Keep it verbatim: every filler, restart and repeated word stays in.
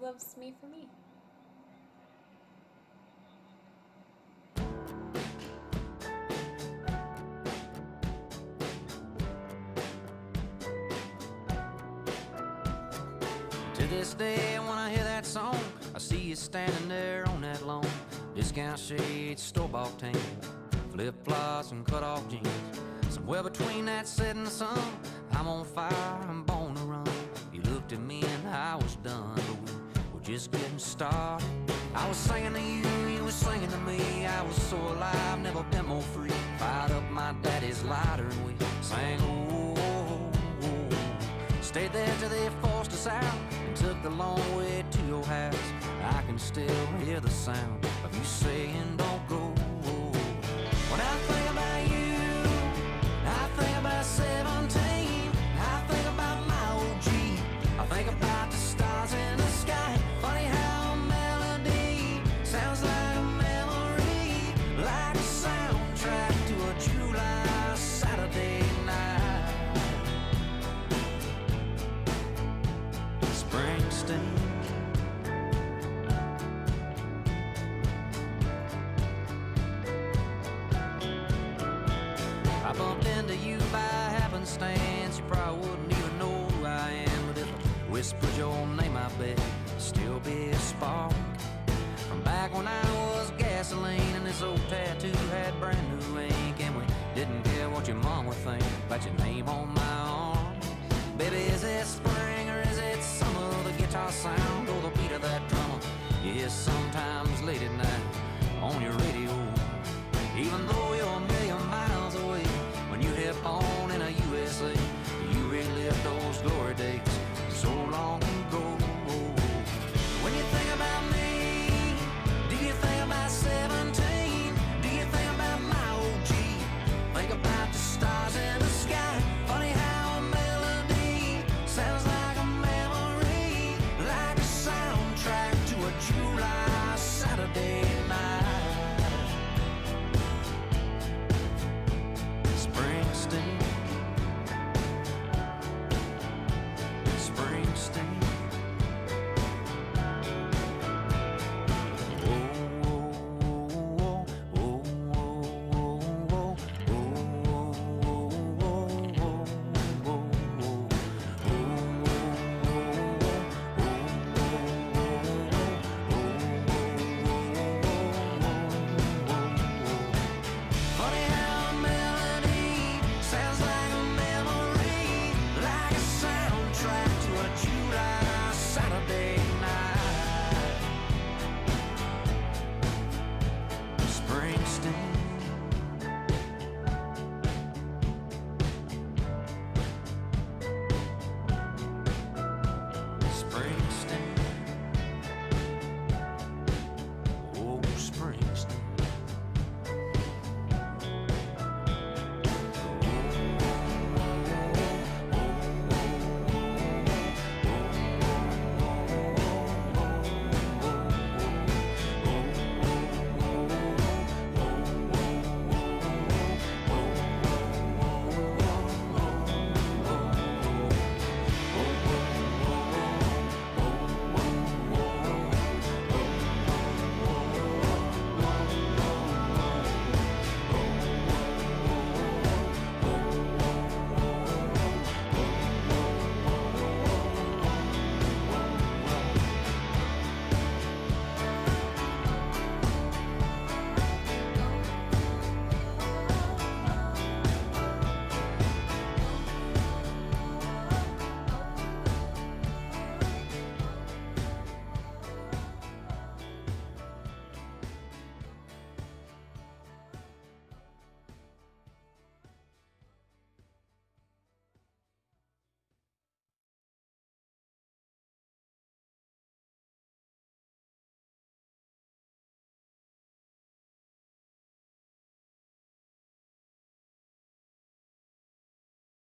loves me for me. To this day, when I hear that song, I see you standing there on that lawn. Discount shades, store-bought tan, flip-flops and cut-off jeans. Somewhere between that setting sun, I'm on fire, I'm born to run. You looked at me and I was done, but we were just getting started. I was singing to you, you were singing to me. I was so alive, never been more free. Fired up my daddy's lighter and we sang, oh, oh, oh. Stayed there till they forced us out and took the long way to your house. I can still hear the sound of you saying don't go. When I think about you, I think about seventeen. I think about my old Jeep. I think about the stars in the sky. Funny how a melody sounds like a memory, like a soundtrack to a July Saturday night. Springsteen. I bumped into you by happenstance. You probably wouldn't even know who I am, but if I whispered your name, I bet it'd still be a spark from back when I was gasoline and this old tattoo had brand new ink, and we didn't care what your mom would think about your name on my arm. Baby, is it spring or is it summer? The guitar sound or the beat of that drummer? Yeah, some